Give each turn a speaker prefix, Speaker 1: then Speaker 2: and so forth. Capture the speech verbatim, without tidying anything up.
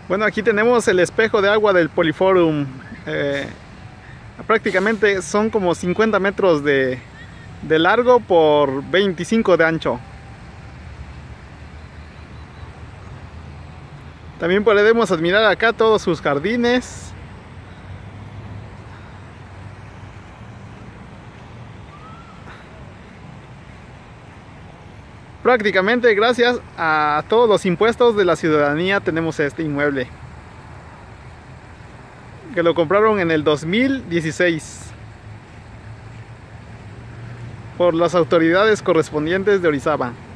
Speaker 1: Bueno, aquí tenemos el espejo de agua del Poliforum. Eh, prácticamente son como cincuenta metros de, de largo por veinticinco de ancho. También podemos admirar acá todos sus jardines. Prácticamente gracias a todos los impuestos de la ciudadanía tenemos este inmueble, que lo compraron en el dos mil dieciséis por las autoridades correspondientes de Orizaba.